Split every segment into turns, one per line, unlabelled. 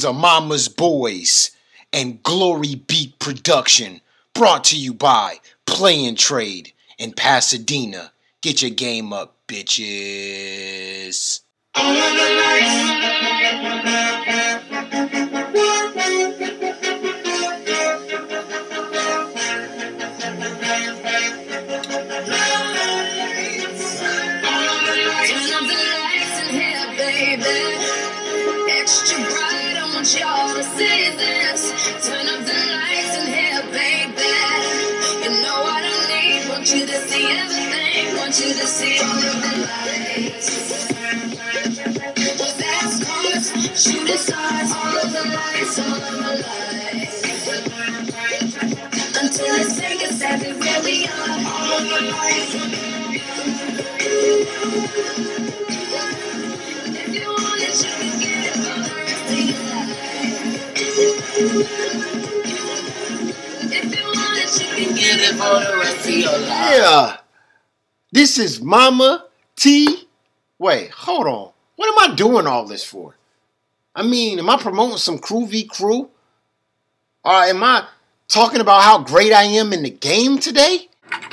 The Mama's Boys and Glory Beat Production, brought to you by Play and Trade in Pasadena. Get your game up, bitches.
Extra bright, I want y'all to see this. Turn up the lights in here, baby. You know what I need. Want you to see everything. Want you to see all of the lights. Fast cars, shooting stars, all of the lights, all of the lights. Until it's take us everywhere we are, all of the lights. If you want it, you can get it for the rest of your life. If you want it, you can get it for the rest of your life.
Yeah, this is Mama T. Wait, hold on. What am I doing all this for? I mean, am I promoting some Crew v. Crew? Or am I talking about how great I am in the game today?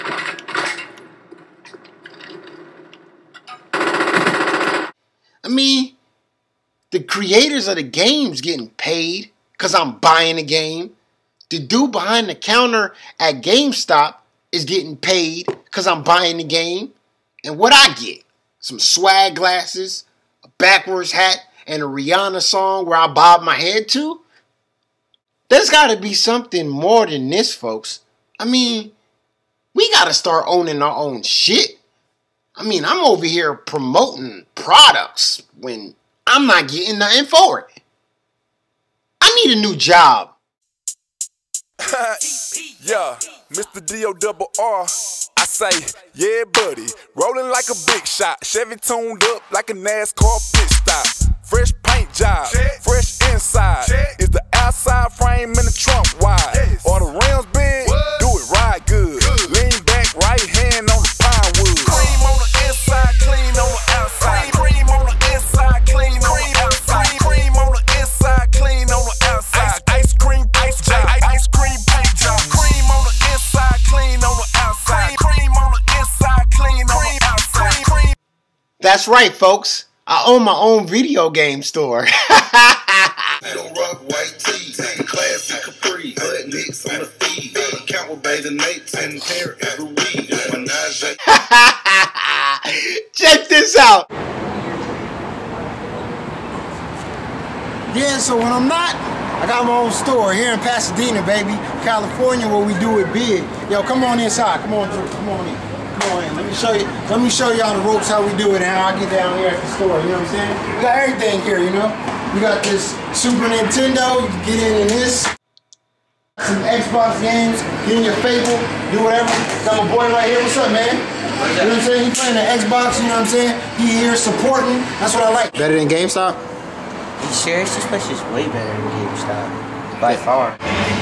I mean, the creators of the game's getting paid because I'm buying the game. The dude behind the counter at GameStop is getting paid because I'm buying the game. And what I get? Some swag glasses, a backwards hat, and a Rihanna song where I bob my head to? There's got to be something more than this, folks. I mean, we got to start owning our own shit. I mean, I'm over here promoting products when I'm not getting nothing for it. I need a new job.
Yeah, Mr. D-O-double-R. I say, yeah, buddy. Rolling like a big shot. Chevy tuned up like a NASCAR pit stop. Fresh paint job, fresh inside. Is the outside frame in the trunk wide? Or the rims big? Do it right good. Lean back, right hand on the pine wood. Cream on the inside, clean on the outside. Cream on the inside, clean on the outside. Cream on the inside, clean on the outside. Ice cream paint job, ice cream paint job. Cream on the inside, clean on the outside. Cream on the inside, clean on the outside.
That's right, folks. I own my own video game store.
Don't rock white tees, classic capri, butt nicks on the feed. Count with bathing mates and hair every week.
Check this out.
Yeah, so when I'm not, I got my own store here in Pasadena, baby, California, where we do it big. Yo, come on inside. Come on, Drew. Come on in. Come on in. Let me show you on the ropes how we do it and how I get down here at the store. You know what I'm saying? We got everything here, you know. We got this Super Nintendo. You can get in this. Some Xbox games. Get in your Fable. Do whatever. Got my boy right here. What's up, man? You know what I'm saying? He playing the Xbox. You know what I'm saying? He here supporting. That's what I like.
Better than GameStop?
You serious? This place is way better than GameStop. By far.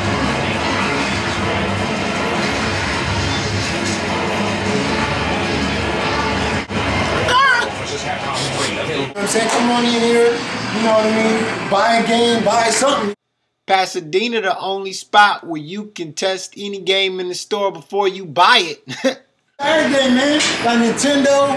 You know what I'm saying? Come on in here, you know what I mean? Buy a game, buy something.
Pasadena, the only spot where you can test any game in the store before you buy it.
Everything, man. Got Nintendo,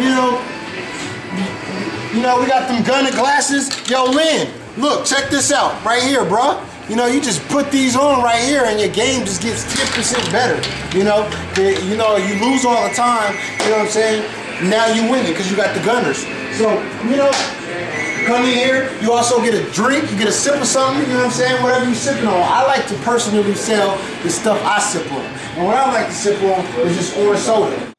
you know, we got them Gunner glasses. Yo, Lynn, look, check this out. Right here, bro. You know, you just put these on right here and your game just gets 10% better. You know, you lose all the time, you know what I'm saying? Now you win it because you got the Gunners. So, you know, come in here, you also get a drink, you get a sip of something, you know what I'm saying? Whatever you're sipping on. I like to personally sell the stuff I sip on. And what I like to sip on is just orange soda.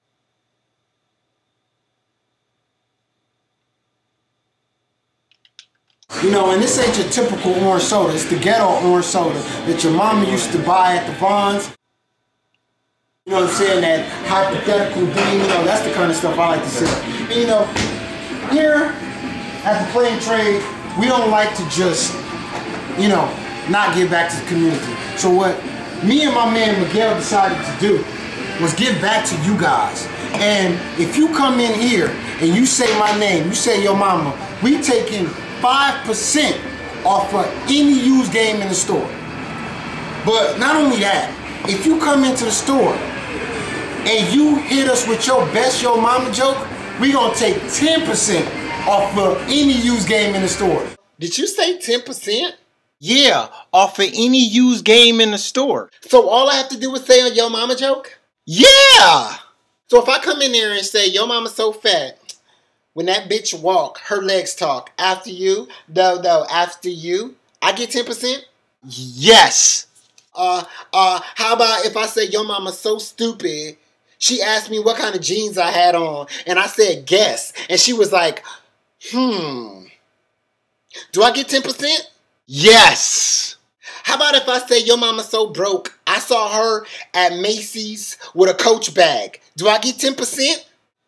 You know, and this ain't your typical orange soda. It's the ghetto orange soda that your mama used to buy at the Vons. You know what I'm saying? That hypothetical thing, you know, that's the kind of stuff I like to sip. And, you know, here at the Play and Trade, we don't like to just, you know, not give back to the community. So what me and my man Miguel decided to do was give back to you guys. And if you come in here and you say my name, you say your mama, we taking 5% off of any used game in the store. But not only that, if you come into the store and you hit us with your best Yo Mama joke, we gonna take 10% off of any used game in the store.
Did you say 10%? Yeah, off of any used game in the store. So all I have to do is say a Yo Mama joke? Yeah! So if I come in there and say, Yo Mama's so fat, when that bitch walk, her legs talk. After you, after you, I get 10%? Yes. How about if I say, Yo Mama's so stupid, she asked me what kind of jeans I had on, and I said, guess. And she was like, Do I get 10%? Yes. How about if I say, Yo Mama's so broke, I saw her at Macy's with a Coach bag. Do I get 10%?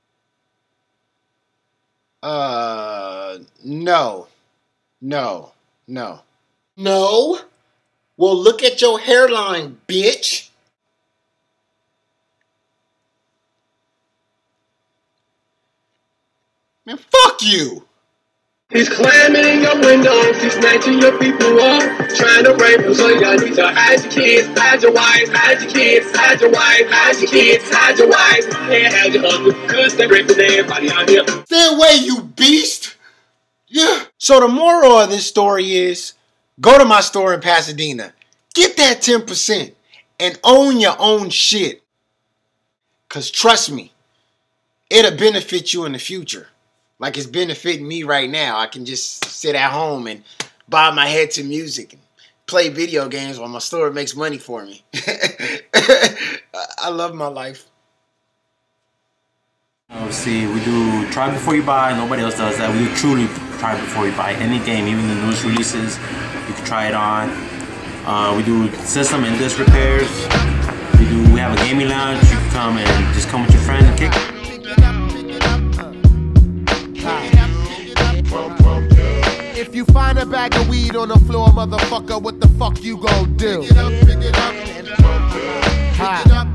No. No? Well, look at your hairline, bitch. Man, fuck you.
He's climbing in your windows, he's snatching your people up, trying to rape them, so y'all need to hide your kids, hide your wives, hide your kids, hide your wife, hide your kids, hide your wives, and hide your husband, cause they raping everybody out here.
Stay away, you beast! Yeah. So the moral of this story is, go to my store in Pasadena, get that 10%, and own your own shit. Cause trust me, it'll benefit you in the future. Like it's benefiting me right now. I can just sit at home and bob my head to music and play video games while my store makes money for me. I love my life.
See, we do try before you buy. Nobody else does that. We do truly try before you buy any game, even the newest releases. You can try it on. We do system and disc repairs. We have a gaming lounge. You can come and just come with your friend and kick it.
If you find a bag of weed on the floor, motherfucker, what the fuck you gon' do? Pick it up, pick it up, pick it up.